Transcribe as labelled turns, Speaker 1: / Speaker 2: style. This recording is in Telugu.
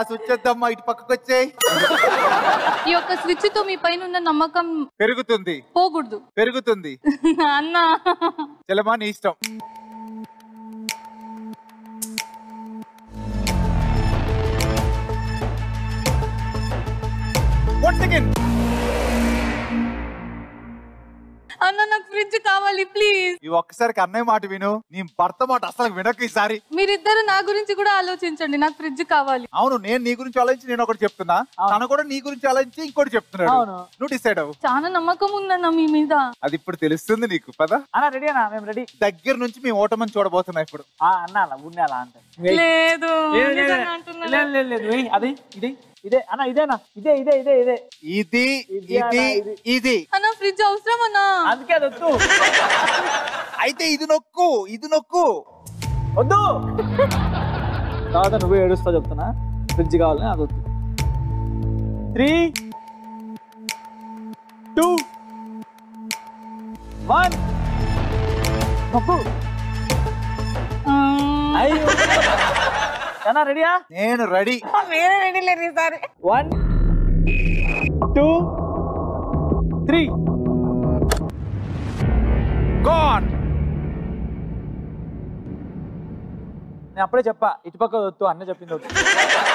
Speaker 1: స్విచ్ వద్దమ్మా, ఇటు పక్కకు వచ్చేయ్.
Speaker 2: ఈ యొక్క స్విచ్ తో మీ పైన ఉన్న నమ్మకం
Speaker 1: పెరుగుతుంది
Speaker 2: పోకూడదు.
Speaker 1: పెరుగుతుంది.
Speaker 2: అన్నా
Speaker 1: చెల్లమా నీ ఇష్టం. Once again.
Speaker 2: అన్న నాకు ఫ్రిడ్జ్ కావాలి ప్లీజ్.
Speaker 1: ఈ ఒక్కసారికి అన్నయ్య మాట విను, నీ భర్త మాట అసలు వినకు ఈసారి.
Speaker 2: మీరిద్దరు నా గురించి కూడా ఆలోచించండి, నాకు ఫ్రిడ్జ్ కావాలి.
Speaker 1: అవును, నేను నీ గురించి ఆలోచించి నేను ఒకటి చెప్తున్నా, తను కూడా నీ గురించి ఆలోచించి ఇంకోటి చెప్తున్నాడు. నువ్వు డిసైడ్ అవ్వు.
Speaker 2: చాలా నమ్మకం ఉందన్న మీ మీద.
Speaker 1: అది ఇప్పుడు తెలుస్తుంది నీకు. పద
Speaker 3: అన్న రెడీ అన్న, మేము రెడీ.
Speaker 1: దగ్గర నుంచి మేము ఓటమని చూడబోతున్నా ఇప్పుడు.
Speaker 3: అన్న అలా ఉండే అలా అంటే
Speaker 2: లేదు
Speaker 3: లేదు అది ఇదే ఇదే అన్న, ఇదేనా? ఇదే ఇదే ఇదే ఇదే
Speaker 1: ఇది ఇది ఇది
Speaker 2: అన్న ఫ్రిడ్జ్ అవసరం అన్న.
Speaker 3: అందుకే అది వద్దు.
Speaker 1: అయితే ఇది నొక్కు, ఇది నొక్కు.
Speaker 3: వద్దు. తర్వాత నువ్వే ఏడుస్తావు చెప్తున్నా, ఫ్రిడ్జ్ కావాలని. అది వద్దు. 3, 2, 1 నొక్కు. అయ్యో అన్నా రెడీయా?
Speaker 1: నేను రెడీ.
Speaker 2: వేరే రెడీ లేదు ఈసారి.
Speaker 3: 1, 2, 3
Speaker 1: గాన్.
Speaker 3: నేను అప్పుడే చెప్పా, ఇటుపక్క వద్దు అన్న చెప్పింది వద్దు.